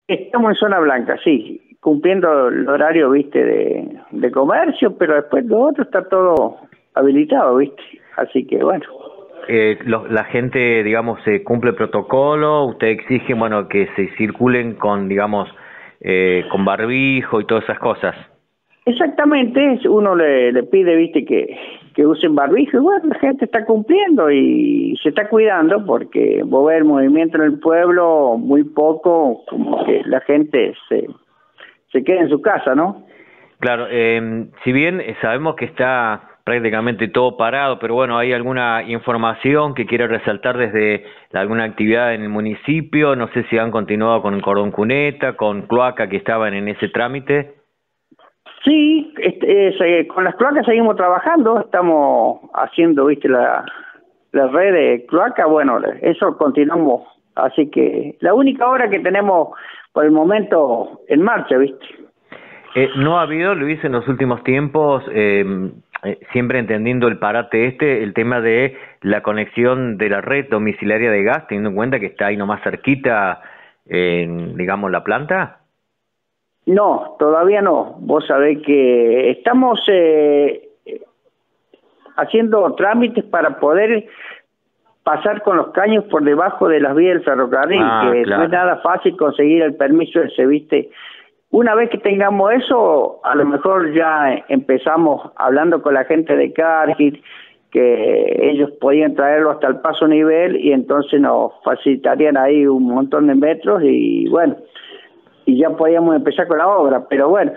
Estamos en zona blanca, sí, cumpliendo el horario, viste, de comercio, pero después lo otro está todo habilitado, viste. Así que bueno. La gente, digamos, cumple protocolo, usted exige, bueno, que se circulen con, digamos, con barbijo y todas esas cosas. Exactamente, uno le pide, viste, que usen barbijo, y bueno, la gente está cumpliendo y se está cuidando porque vos ves el movimiento en el pueblo muy poco, como que la gente se queda en su casa, ¿no? Claro, si bien sabemos que está prácticamente todo parado, pero bueno, ¿hay alguna información que quiera resaltar desde alguna actividad en el municipio? No sé si han continuado con el cordón cuneta, con cloaca que estaban en ese trámite. Sí, con las cloacas seguimos trabajando, estamos haciendo, viste, la red de cloaca, bueno, eso continuamos, así que la única obra que tenemos por el momento en marcha, viste. ¿No ha habido, Luis, en los últimos tiempos, siempre entendiendo el parate el tema de la conexión de la red domiciliaria de gas, teniendo en cuenta que está ahí nomás cerquita, digamos, la planta? No, todavía no. Vos sabés que estamos haciendo trámites para poder pasar con los caños por debajo de las vías del ferrocarril, Ah, que no es claro. nada fácil conseguir el permiso ese, ¿viste? Una vez que tengamos eso, a lo mejor ya empezamos hablando con la gente de Cargill, que ellos podían traerlo hasta el paso nivel y entonces nos facilitarían ahí un montón de metros y bueno, y ya podíamos empezar con la obra, pero bueno,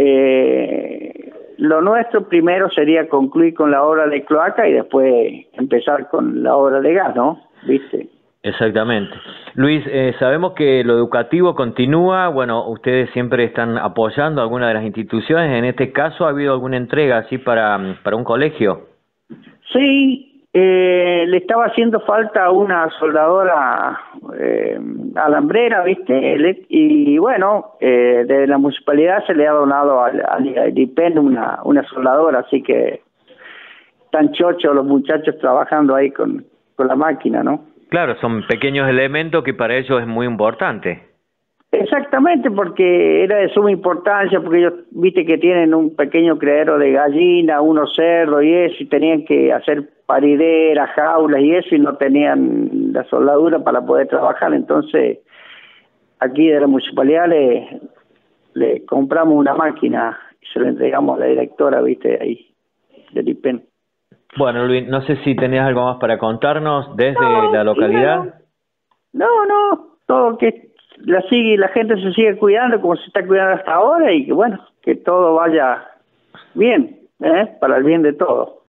lo nuestro primero sería concluir con la obra de cloaca y después empezar con la obra de gas, ¿no? ¿Viste? Exactamente. Luis, sabemos que lo educativo continúa, bueno, ustedes siempre están apoyando a alguna de las instituciones, en este caso, ¿ha habido alguna entrega así para un colegio? Sí, le estaba haciendo falta una soldadora alambrera, ¿viste? Y bueno, de la municipalidad se le ha donado al IPEN una soldadora, así que están chochos los muchachos trabajando ahí con la máquina, ¿no? Claro, son pequeños elementos que para ellos es muy importante. Exactamente, porque era de suma importancia, porque ellos, viste que tienen un pequeño criadero de gallina, unos cerdos y eso, y tenían que hacer parideras, jaulas y eso, y no tenían la soldadura para poder trabajar. Entonces, aquí de la municipalidad le compramos una máquina y se la entregamos a la directora, viste, ahí, del IPEN. Bueno, Luis, no sé si tenías algo más para contarnos desde No, la y bueno, localidad. no, todo que la gente se sigue cuidando como se está cuidando hasta ahora y que bueno, que todo vaya bien, para el bien de todos.